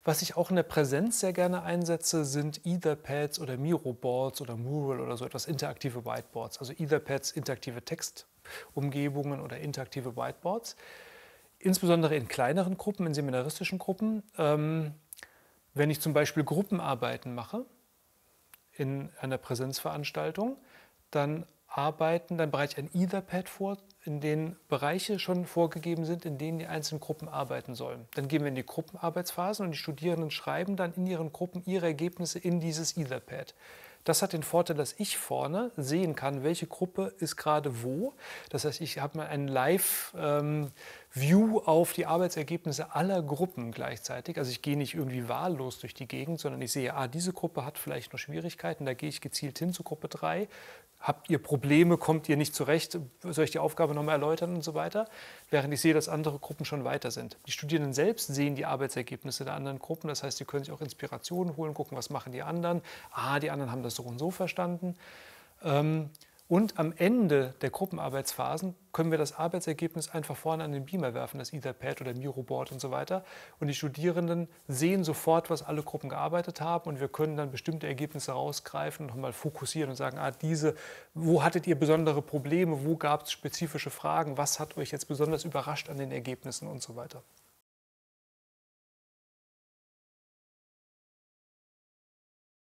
Was ich auch in der Präsenz sehr gerne einsetze, sind Etherpads oder Miroboards oder Mural oder so etwas, interaktive Whiteboards. Also Etherpads, interaktive Textumgebungen oder interaktive Whiteboards. Insbesondere in kleineren Gruppen, in seminaristischen Gruppen. Wenn ich zum Beispiel Gruppenarbeiten mache in einer Präsenzveranstaltung, dann bereite ich ein Etherpad vor, in denen Bereiche schon vorgegeben sind, in denen die einzelnen Gruppen arbeiten sollen. Dann gehen wir in die Gruppenarbeitsphasen und die Studierenden schreiben dann in ihren Gruppen ihre Ergebnisse in dieses Etherpad. Das hat den Vorteil, dass ich vorne sehen kann, welche Gruppe ist gerade wo. Das heißt, ich habe mal einen Live-View auf die Arbeitsergebnisse aller Gruppen gleichzeitig. Also ich gehe nicht irgendwie wahllos durch die Gegend, sondern ich sehe, diese Gruppe hat vielleicht noch Schwierigkeiten, da gehe ich gezielt hin zu Gruppe 3. Habt ihr Probleme, kommt ihr nicht zurecht, soll ich die Aufgabe nochmal erläutern und so weiter, während ich sehe, dass andere Gruppen schon weiter sind. Die Studierenden selbst sehen die Arbeitsergebnisse der anderen Gruppen, das heißt, sie können sich auch Inspirationen holen, gucken, was machen die anderen. Die anderen haben das so und so verstanden. Und am Ende der Gruppenarbeitsphasen können wir das Arbeitsergebnis einfach vorne an den Beamer werfen, das Etherpad oder Miroboard und so weiter. Und die Studierenden sehen sofort, was alle Gruppen gearbeitet haben, und wir können dann bestimmte Ergebnisse rausgreifen und nochmal fokussieren und sagen, wo hattet ihr besondere Probleme, wo gab es spezifische Fragen, was hat euch jetzt besonders überrascht an den Ergebnissen und so weiter.